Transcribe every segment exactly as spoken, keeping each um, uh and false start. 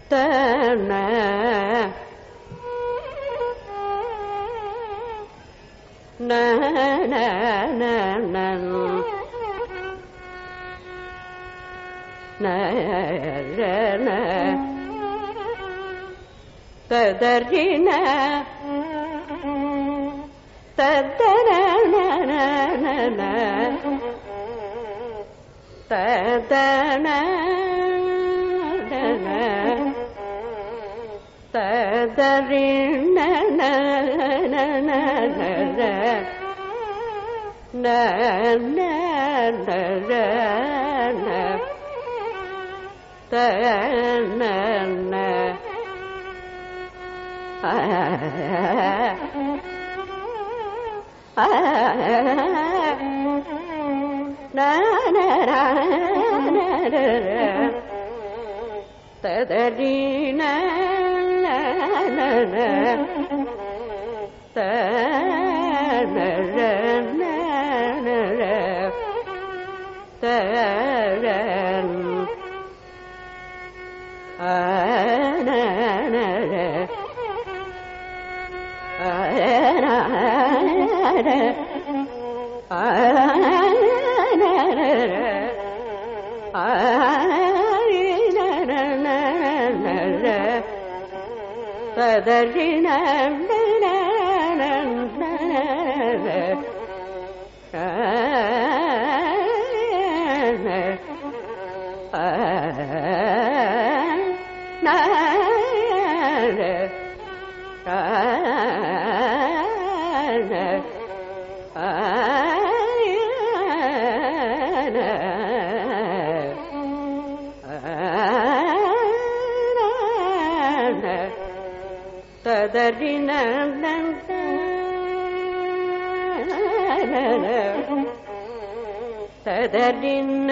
தன ந ந ந ந ந ந ததரின ததர ந ந ந ததன ததரின ந ந ந ந ந ந த ந ந ஆ ஆ ந ந ந ததரி ந ந ந த ந ந ந த ஆ ந ந ஆ ந ஆ ந ஆ ததரி ந ந ந ததரி ந ததரி ந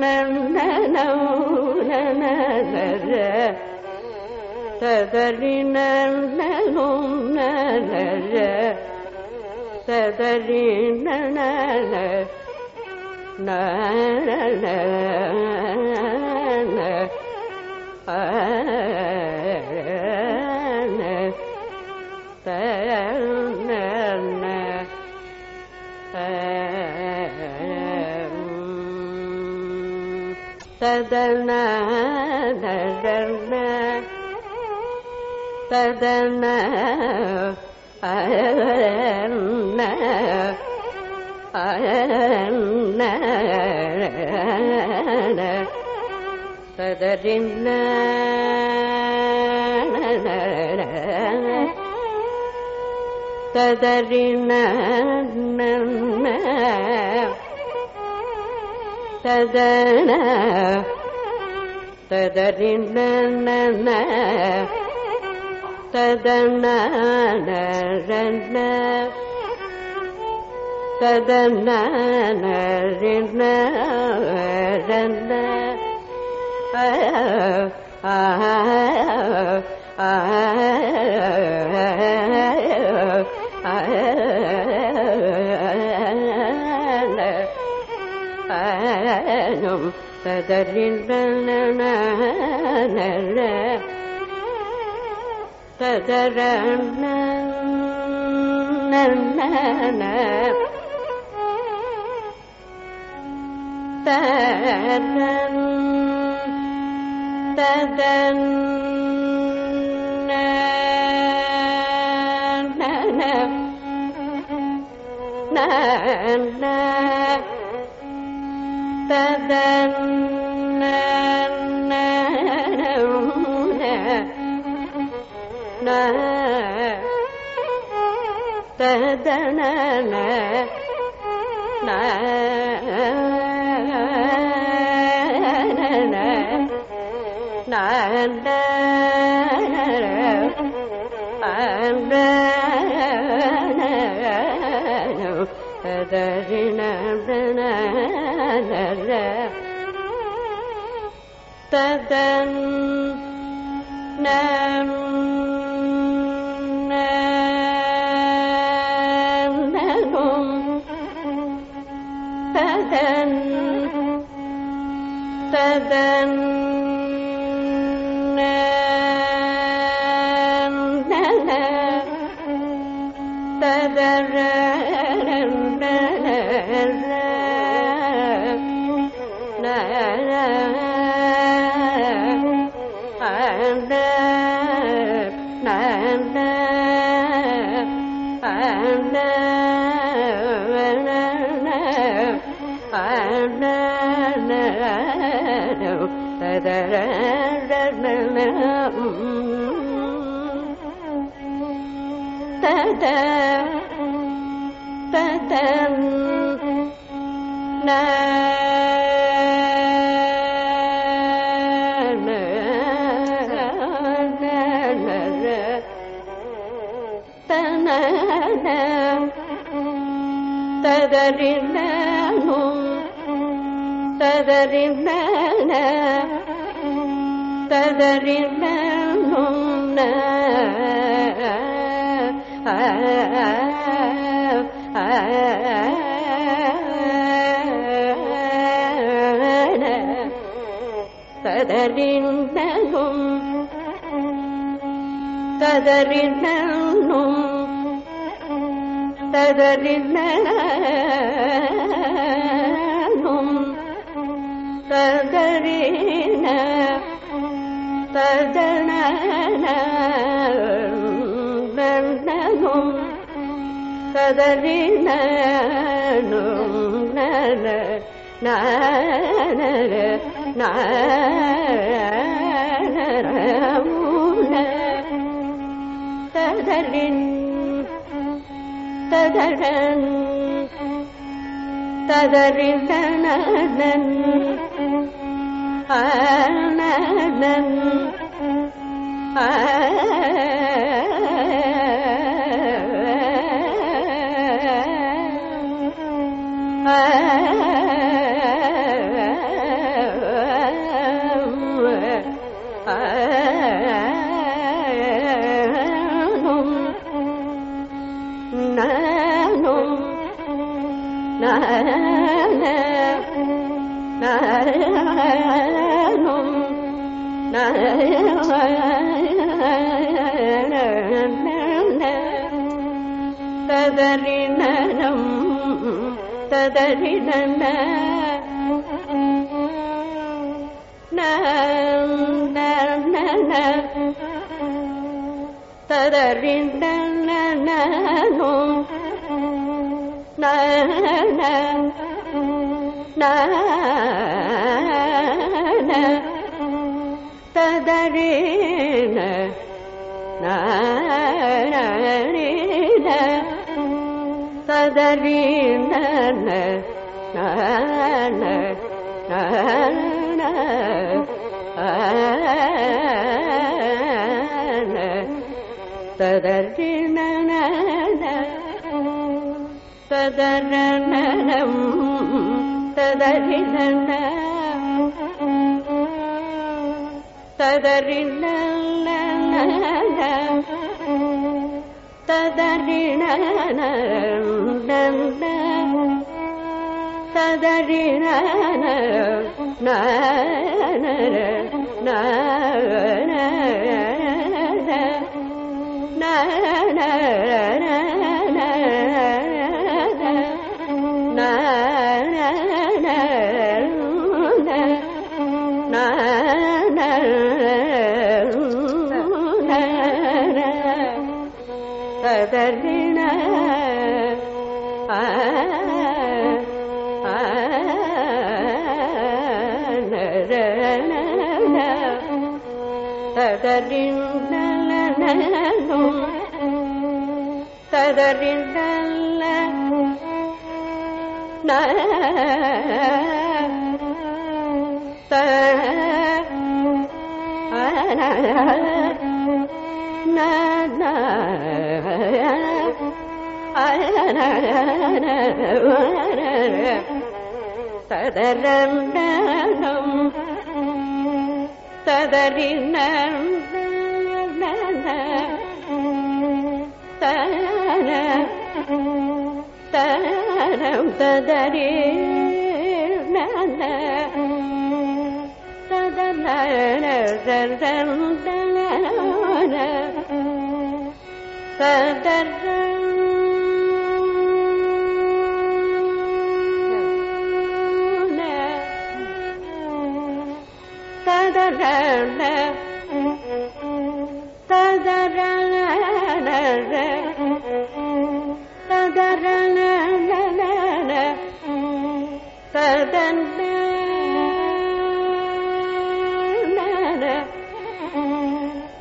ததரி ந ததரி ந ந ஆ த ந ந ததன ததன ததன அன அன ததரின ததரின ததன ததரின ததன ததன ஆ ஆ னும் ததரின ததரன ததன் ததன் ததன் ததன ததரின ததன் நம் ததன் ததன்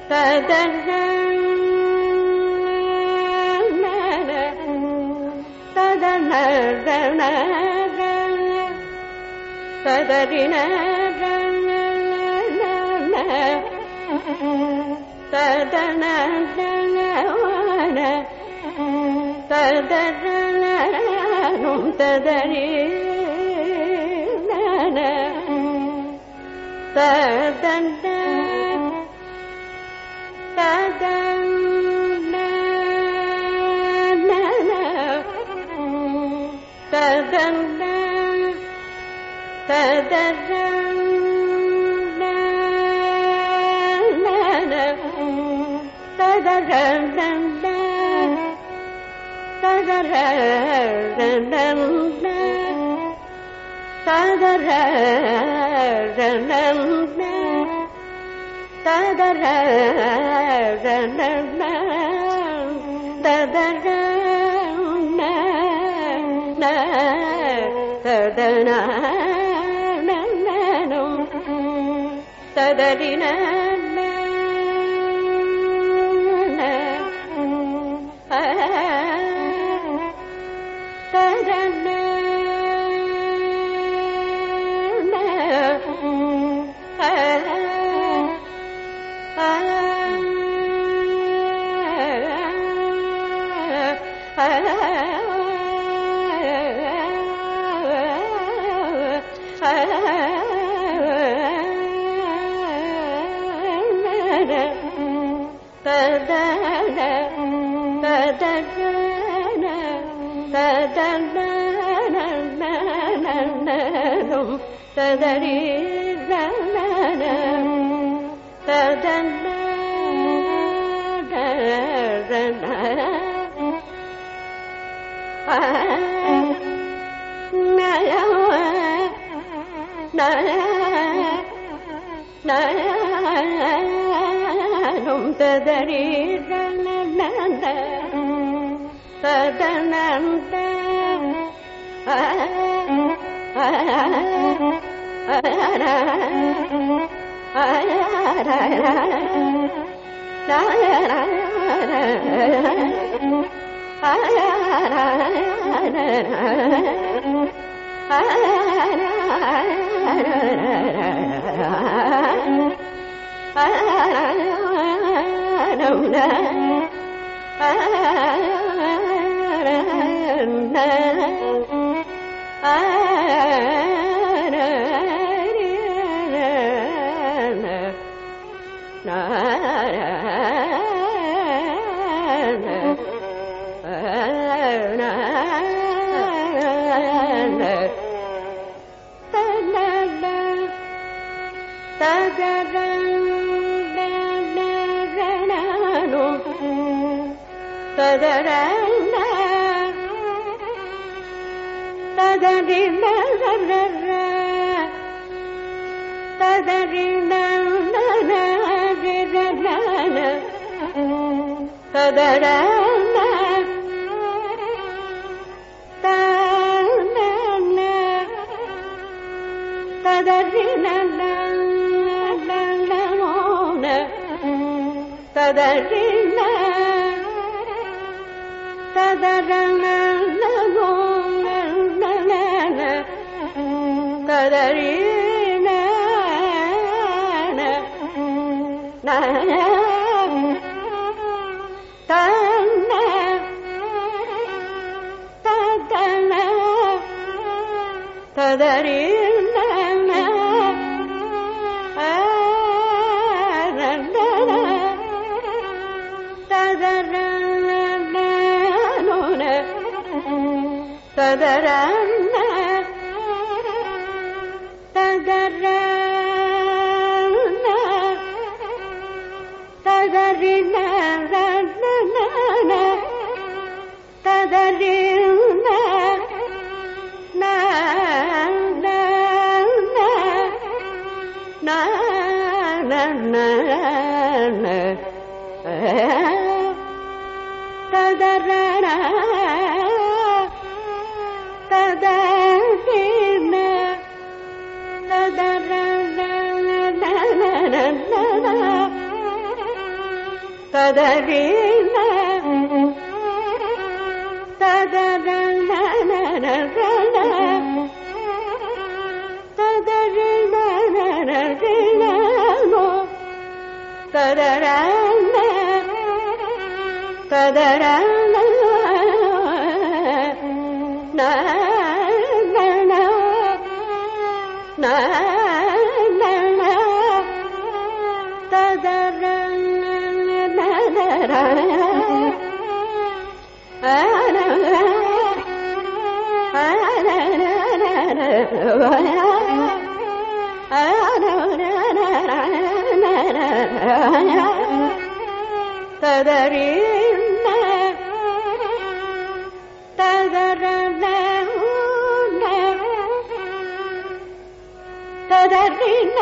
ததன ததன ததரின ததன ததனும் ததரி ததன ததன ததன ததரின ததன ததரி ததன நயம் ததரி ததனந்த ததறின ததரண ததறின ததரண ததரண ததறின ததரண ததறின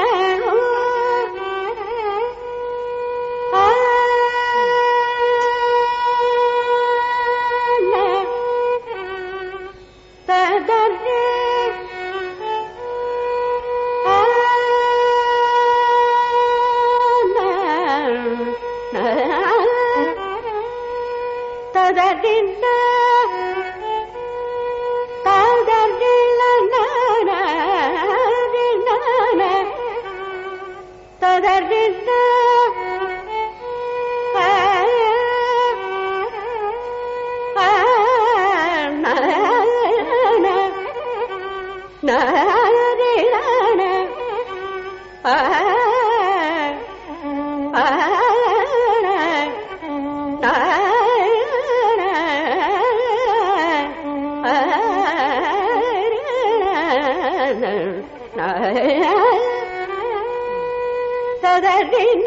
ததறின ததறின ததறின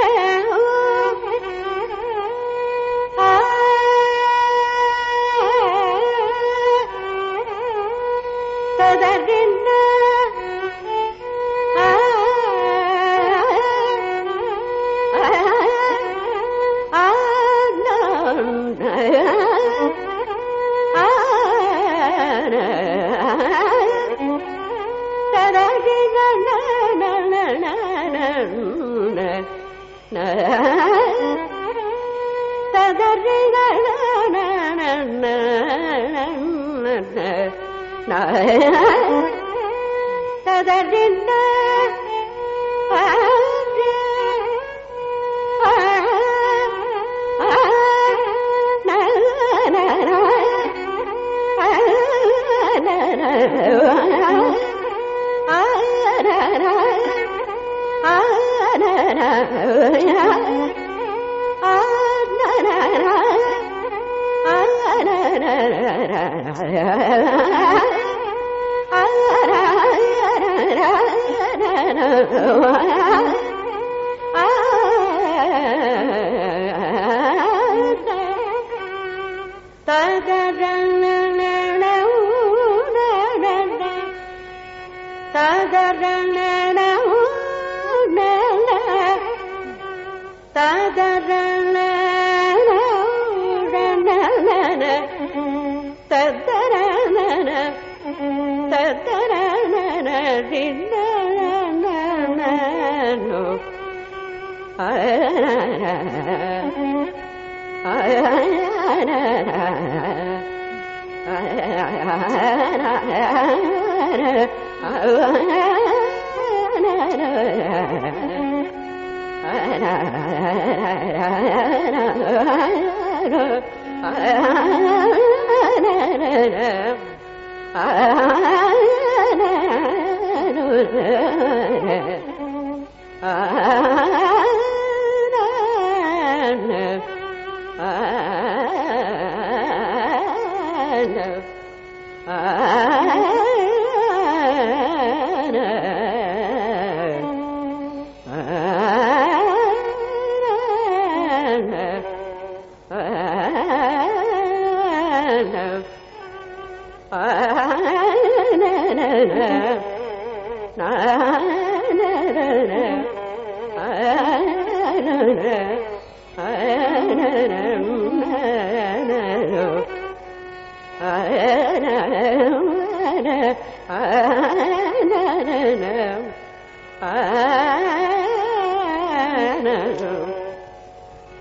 ததறின ததறின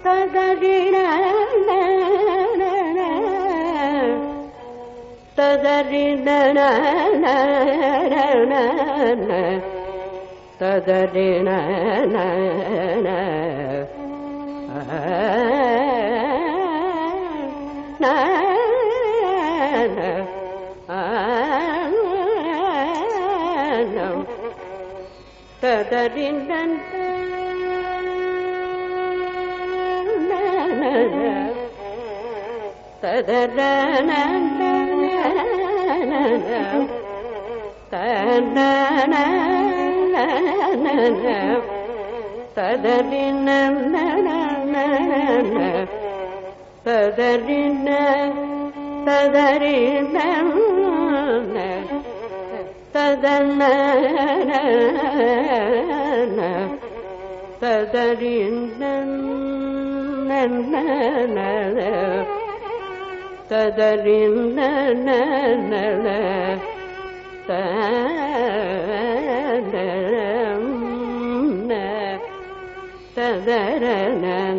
ததறின ததறின ததறின ததறின ததறன ததன ததறின ததறின ததறின ததன ததறின ததறின ததரன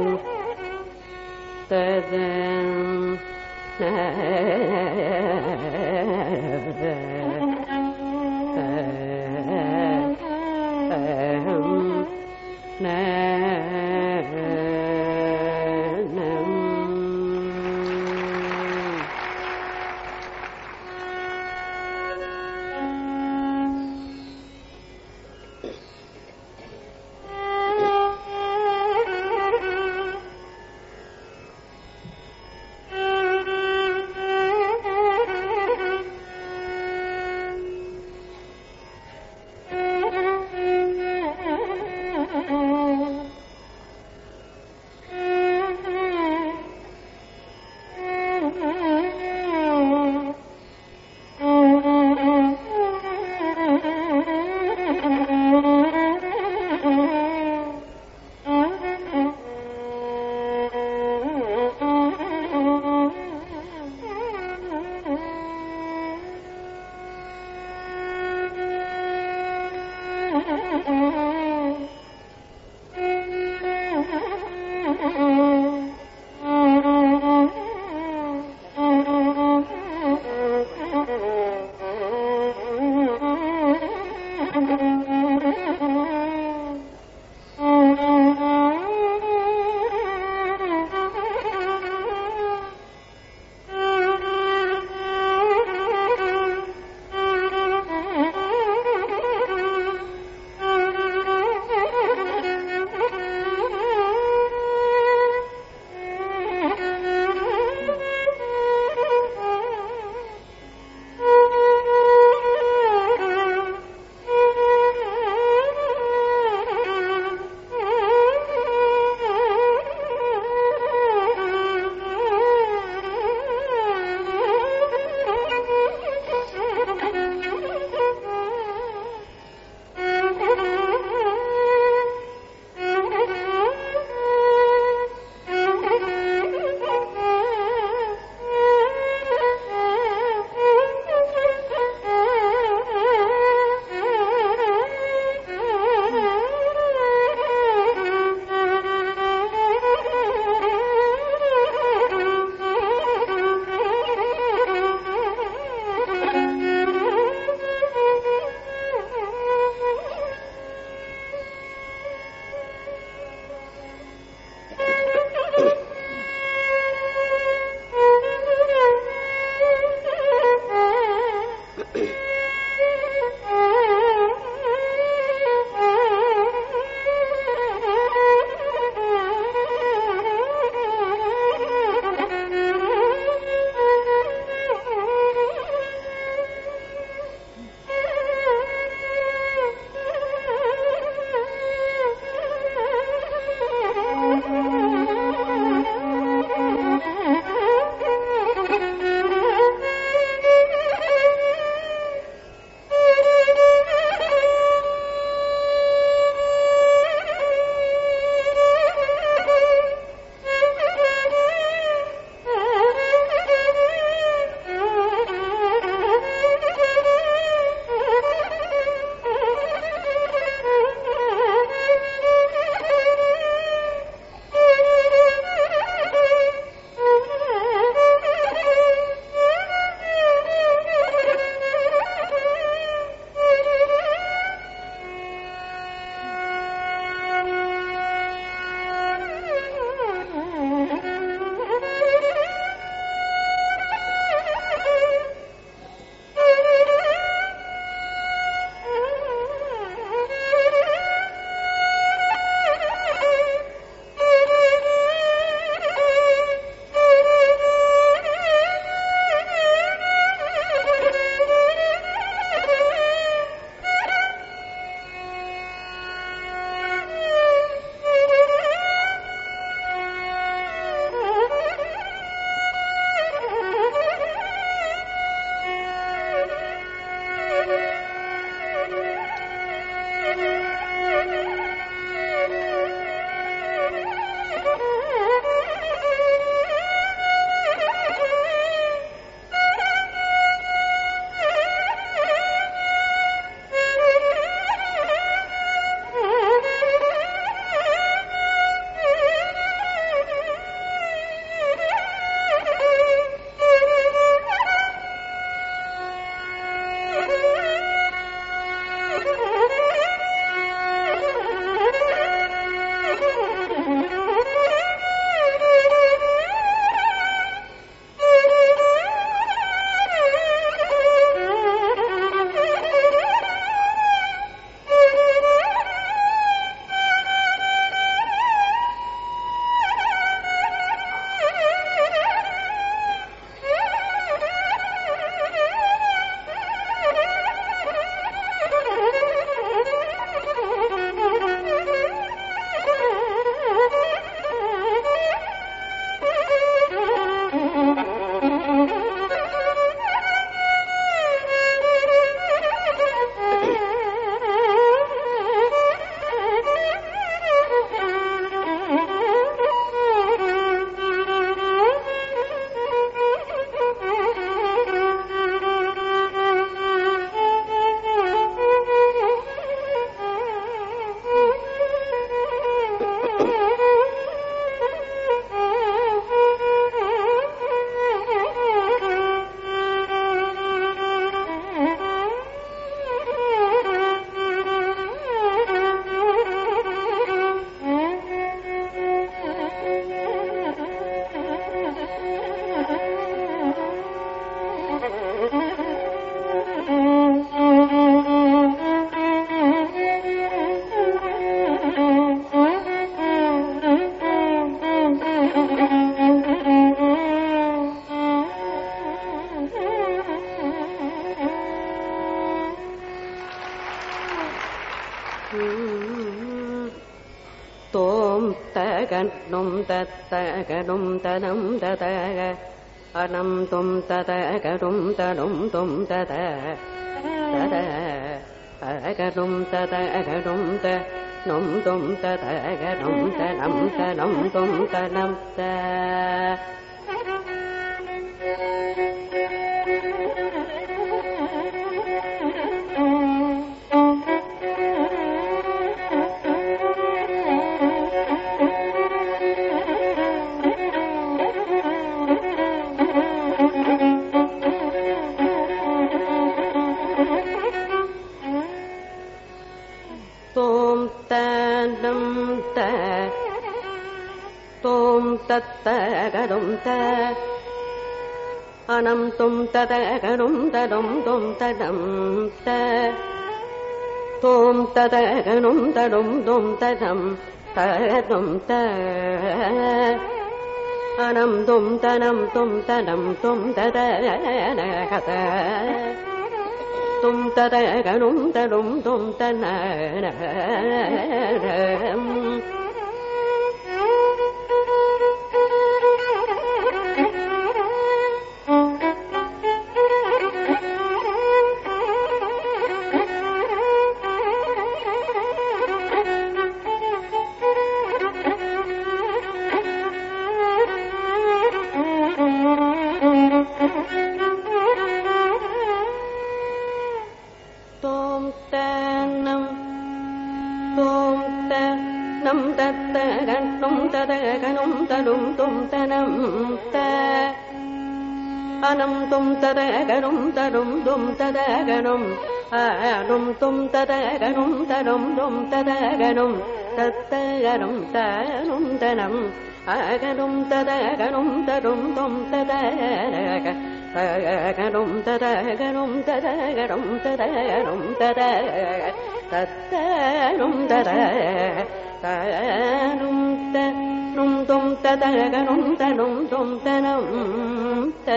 கண்ணும் தத்தகடும் தனம் ததக அனம் தும் ததகடும் தடும் தும் தத தத அகடும் ததகடும் த நும் தும் ததகடும் தனம் தனம் தும் தனம் த தத்தகடும் த அனம் தும் ததகடும் தடும் தும் தடம் த தோம் ததகடும் தடும் தும் தடம் தடும் த அனம் தும் தனம் தும் தடம் தும் ததகத தும் ததகடும் தடும் தும் தன அனம் தும் ததகடும் தடும் தும் ததகடும் அடும் தும் ததகடும் தடும் தும் ததகடும் தத்தகடும் தரும் தனம் அகடும் ததகடும் தரும் தும் ததக தகடும் ததகடும் ததகடும் ததகடும் தத தத்தரும் தர தரும் த நும் தும் ததகடும் தடும் தும் தனம் த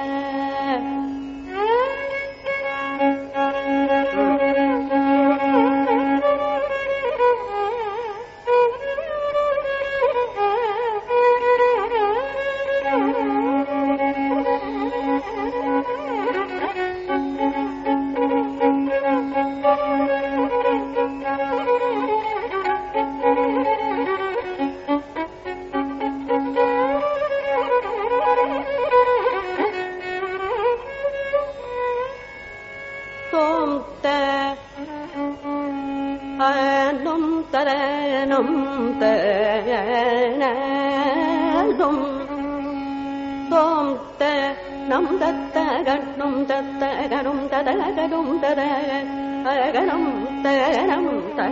நம் தத்தகடும் தத்தகடும் ததகடும் ததகடும் தகரம்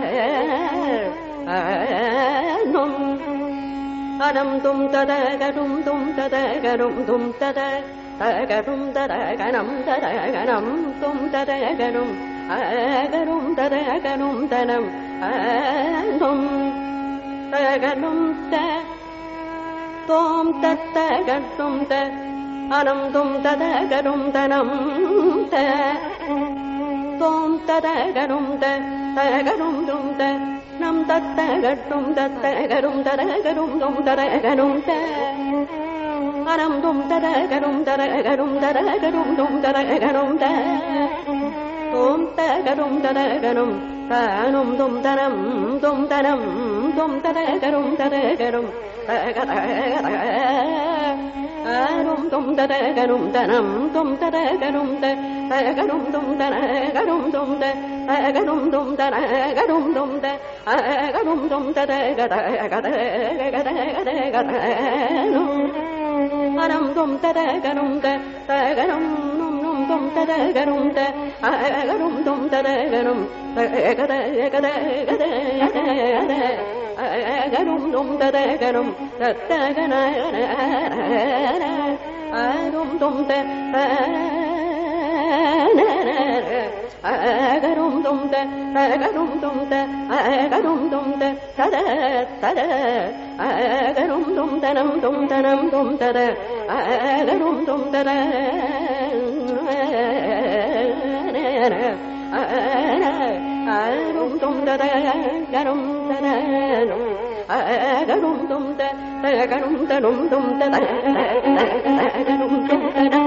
தனும் அனம் தும் ததகடும் தும் ததகடும் தும் தத தகடும் ததகணம் ததகணம் தும் ததகடும் அகரும் ததகடும் தனம் அனும் தகடும் த தோம் தத்தகடும் த அனம் தும் ததகடும் தனம் த தோம் ததகடும் த தகடும் தும் த நம் தத்தகடும் தத்தகடும் ததகடும் தும் ததகடும் த அனம் தும் ததகடும் ததகடும் ததகடும் தும் ததகடும் த ஓம் தகடும் ததகடும் தானும் தும் தனம் தும் தனம் தும் ததகடும் ததகடும் அரும் தும் ததகடும் தனம் தும் ததகடும் தகடும் தும் தனகடும் தும் தகடும் தும் தனகடும் தும் தகடும் தும் ததகடும் அனம் தும் ததகடும் தகடும் தும் ததகடும் தகடும் தும் ததகடும் அகரும் தும் ததகடும் தத்தகன அரும் தும் அகரும் தும் தகடும் தும் அகரும் தும் தத தத அகரும் தும் தனம் தும் தனம் தும் தத அகரும் தும் தத அரும் தும் ததகரும் ததனும் agarum dum da agarum da dum dum da agarum dum da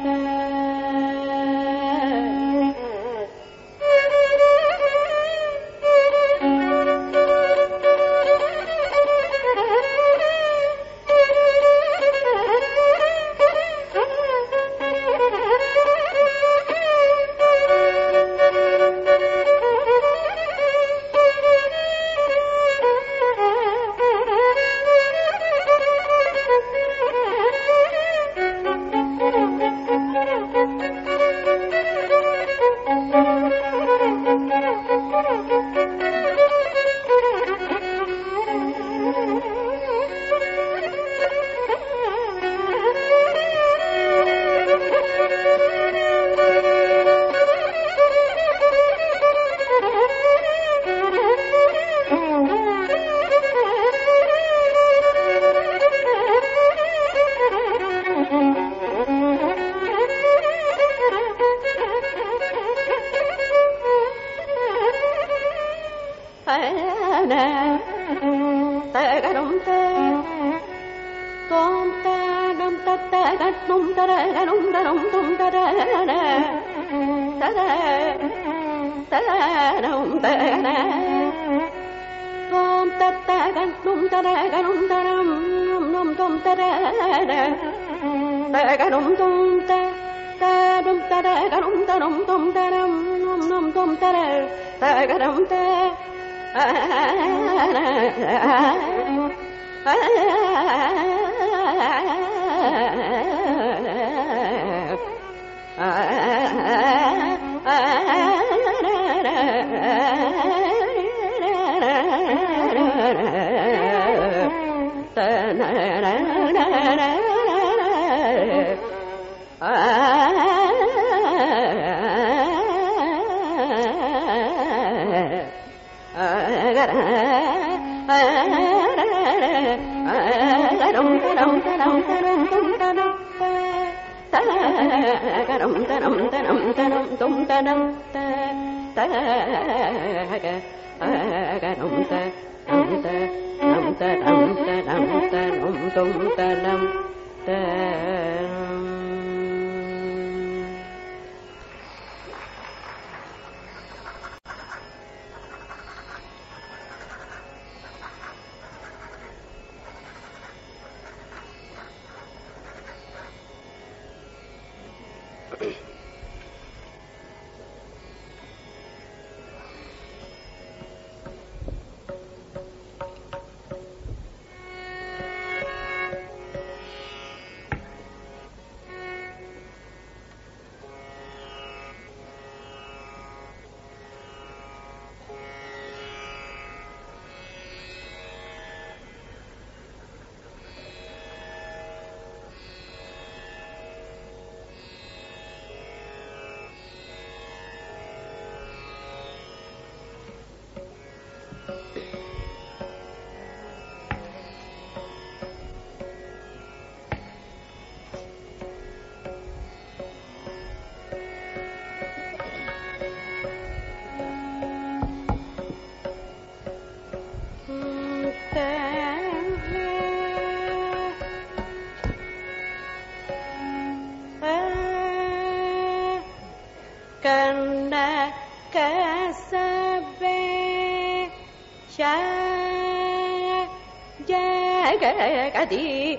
Jagadi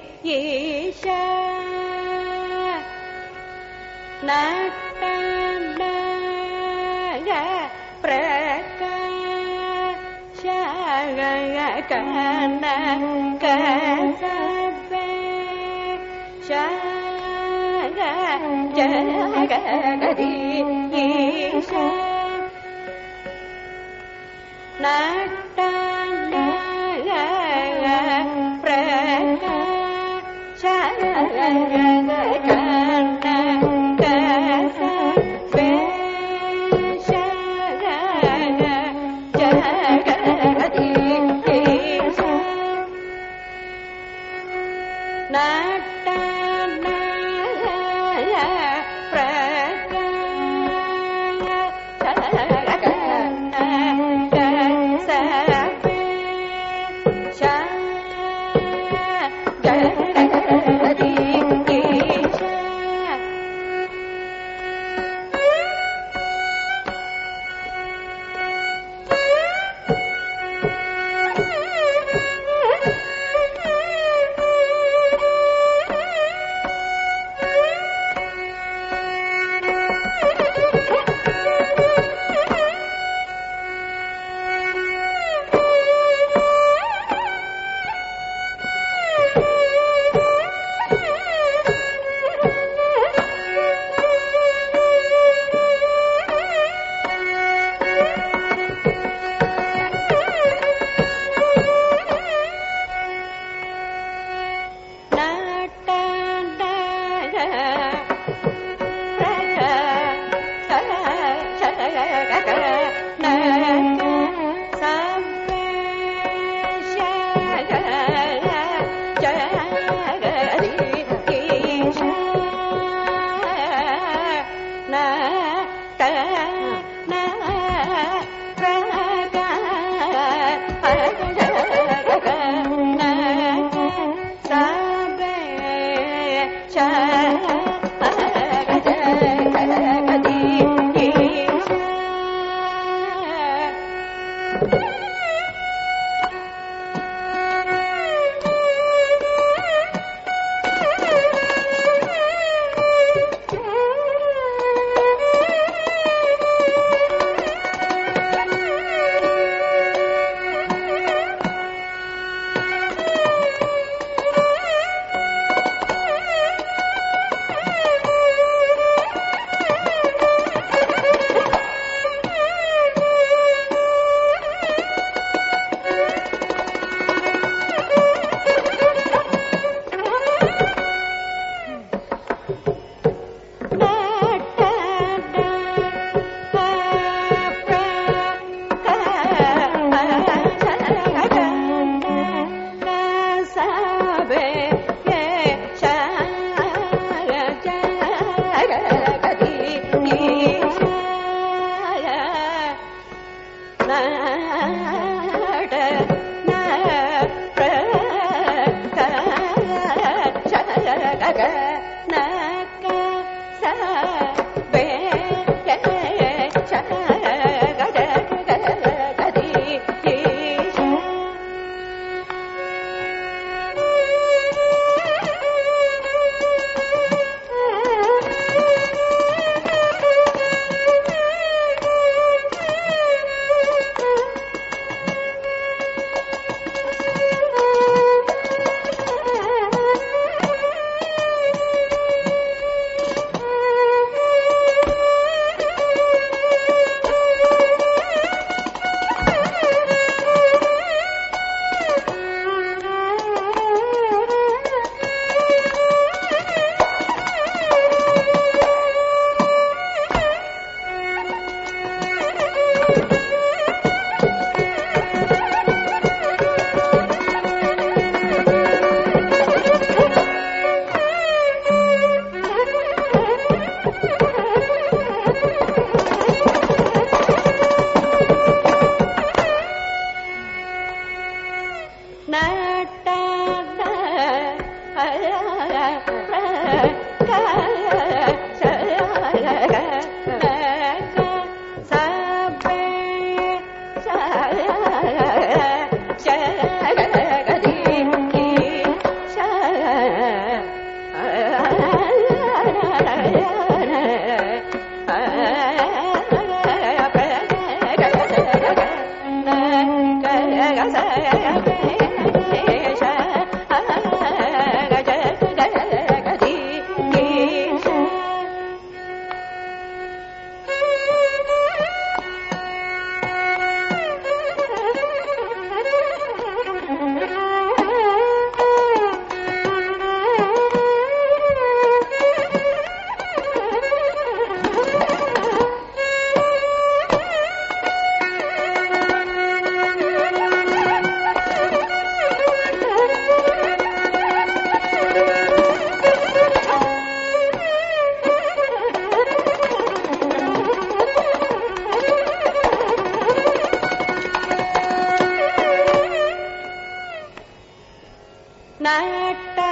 Isha Natanaga Prakasha Kana Kasabe Shaga Jagadi Isha Natanaga Shall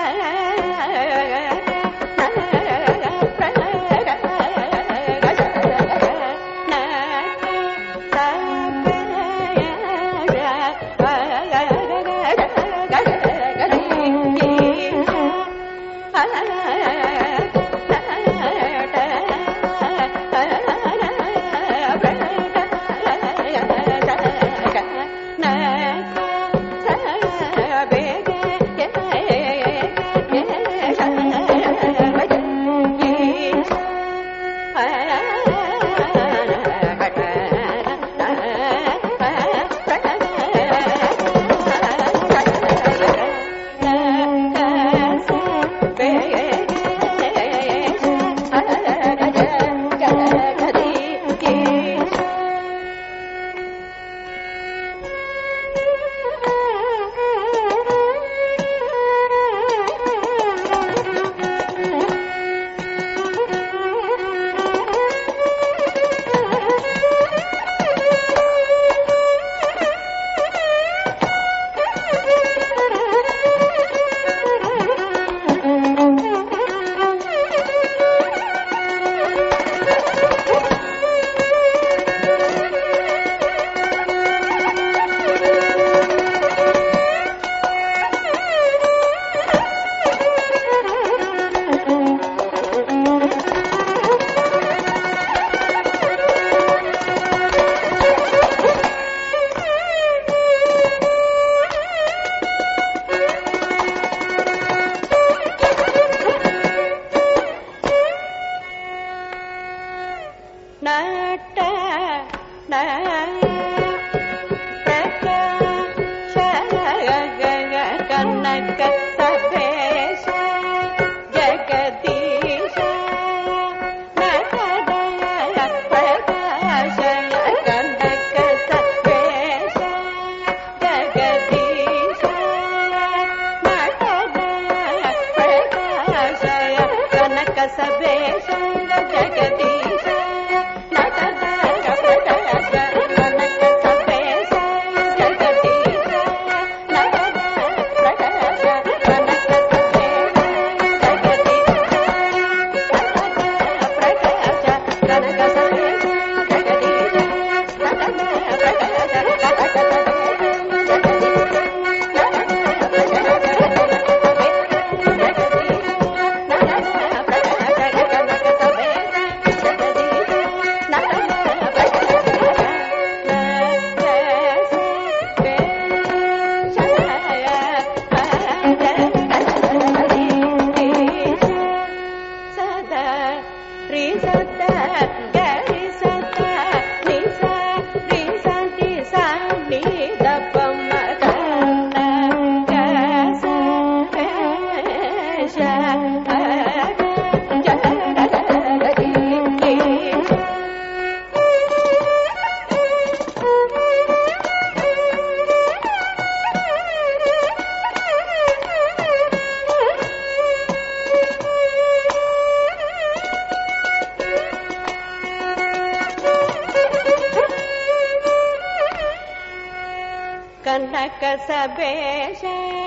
ಕನಕಸಬೇಶ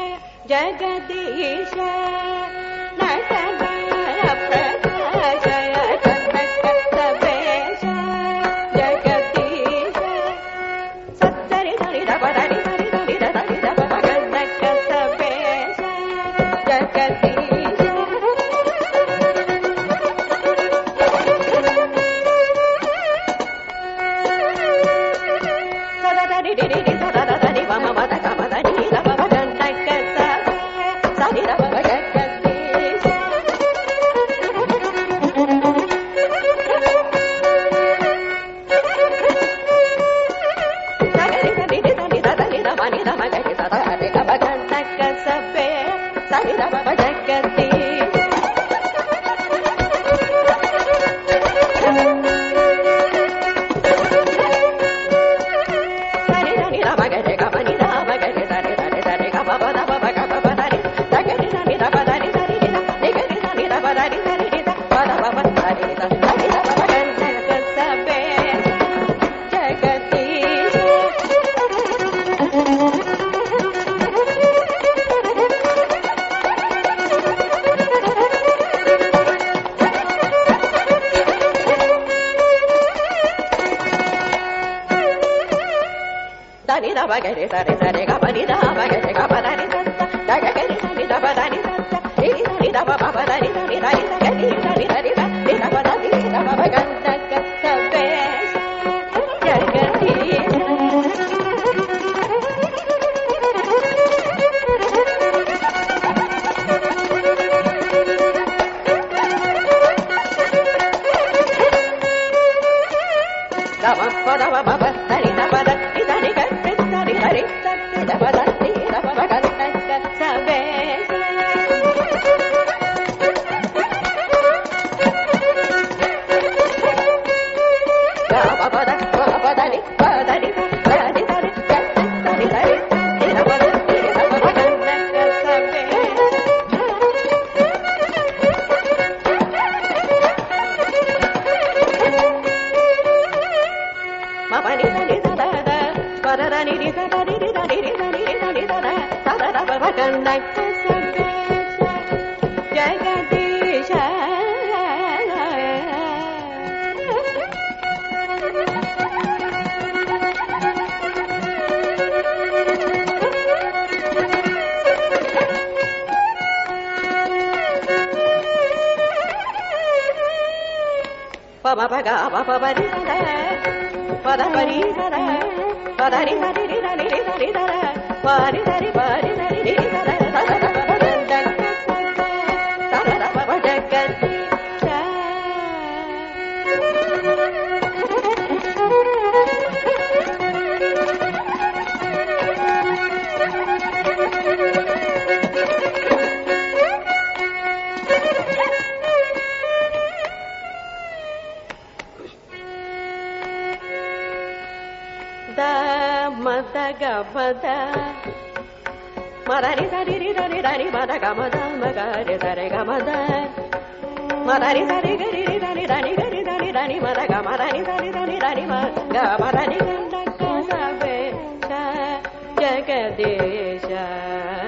Jagadish ನಟನ ಪ್ರಕಾಶ ಕನಕಸಬೇಶ ಜಗದೀಶ ಸತ್ತರಿ ಧರಿ ದರಿ ಧರಿ ಧರಿ ಧರಿ ದಪ ಕನಕಸಬೇಶ ಜಗದೀಶ ಸದಾ ಧರಿ ಧರಿ ಸದಾ ಧರಿ ಮಮ ಮದ ಕಮ ಧರಿ ದಪ ಕನಕಸಬೇಶ ಸರಿ ದಪ Jagadish bagari sare sare ga pani da bagari ga padani sa da ga gari sare da padani sa ri ri da ba ba da ri da ri da ri da ri da ri da ri da ri da ba da ri da ba ba ga da ga sa be ja ga ri da ba ba da ba ba da ri da ba da ri da ri ga ri da ri da ri da ba da ri da ba ba ga da ga sa be ba ba ga ba ba ba ri da ba da ba ri da ba da ri da ri da ri da ri da ba ri da ri ba ri da ri da da da da ba ba da da da da da ba ba da ga cha ga ma da ma da ri da ri ri da ri da ri ma da ga ma da ma ga ri da re ga ma da ma da ri da ri ga ri ri da ri da ri ga ri da ri da ri ma da ga ma da ri da ri da ri da ri ma ga ma da ri ga da ga sa be cha jagadesha